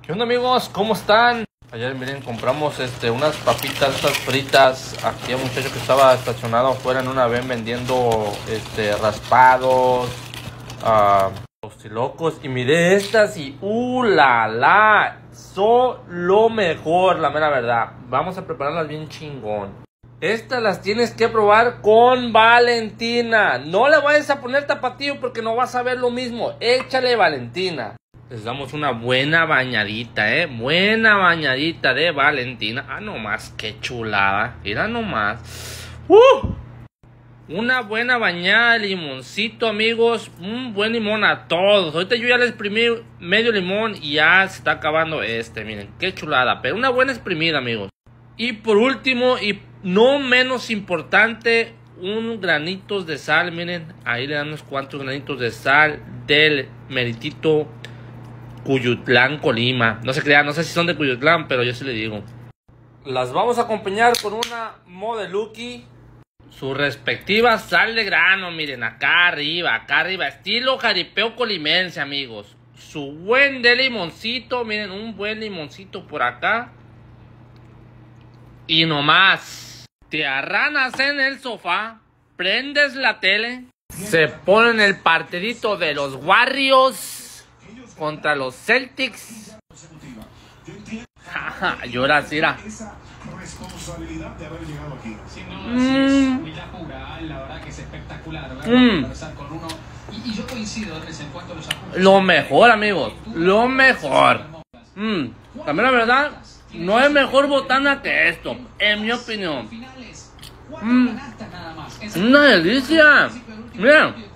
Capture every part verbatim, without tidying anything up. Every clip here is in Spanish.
¿Qué onda, amigos? ¿Cómo están? Ayer, miren, compramos este, unas papitas estas fritas. Aquí hay un muchacho que estaba estacionado afuera en una ven vendiendo este, raspados, uh, tostilocos. Y miré estas y ¡uh, la, la! Son lo mejor, la mera verdad. Vamos a prepararlas bien chingón. Estas las tienes que probar con Valentina. No le vayas a poner tapatío porque no vas a ver lo mismo. Échale Valentina. Les damos una buena bañadita, eh. Buena bañadita de Valentina. Ah, nomás, qué chulada. Mira nomás. ¡Uh! Una buena bañada de limoncito, amigos. Un buen limón a todos. Ahorita yo ya le exprimí medio limón y ya se está acabando este. Miren, qué chulada. Pero una buena exprimida, amigos. Y por último, y no menos importante, un granitos de sal. Miren, ahí le dan unos cuantos granitos de sal del meritito Cuyutlán, Colima. No se crean, no sé si son de Cuyutlán, pero yo sí le digo. Las vamos a acompañar con una Modeluki. Su respectiva sal de grano, miren, acá arriba, acá arriba. Estilo jaripeo colimense, amigos. Su buen de limoncito, miren, un buen limoncito por acá. Y nomás, te arranas en el sofá, prendes la tele, se ponen el partidito de los Warriors contra los Celtics. Llora, Cira. Mm. Mm. Lo mejor, amigos. Lo mejor. Mm. También la verdad, no hay mejor botana que esto, en mi opinión. Mm. Una delicia. Miren.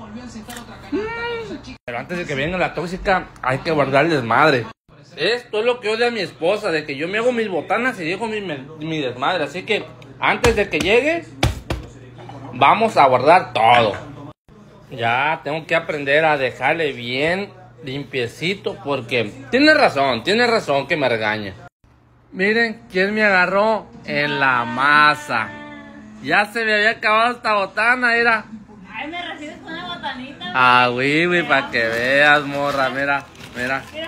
Pero antes de que venga la tóxica, hay que guardar el desmadre. Esto es lo que odia a mi esposa, de que yo me hago mis botanas y dejo mi, mi desmadre. Así que antes de que llegue, vamos a guardar todo. Ya tengo que aprender a dejarle bien limpiecito, porque tiene razón, tiene razón que me regañe. Miren quién me agarró en la masa. Ya se me había acabado esta botana, era. Ay, me recibes con una botanita. Ah, güey, güey, para que veas, morra, mira, mira. Mira.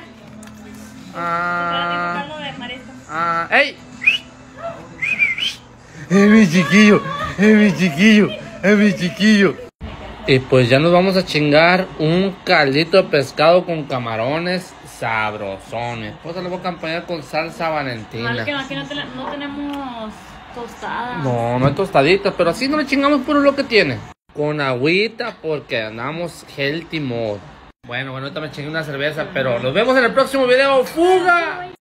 Ah, ah, ¡ey! Es mi chiquillo, es mi chiquillo, es mi chiquillo. Y pues ya nos vamos a chingar un caldito de pescado con camarones sabrosones. Pues lo voy a acompañar con salsa Valentina. Mal que aquí no, te, no tenemos tostadas. No, no hay tostaditas, pero así no le chingamos por lo que tiene. Con agüita porque andamos healthy mode. Bueno, bueno, ahorita me chingué una cerveza, pero nos vemos en el próximo video. ¡Fuga!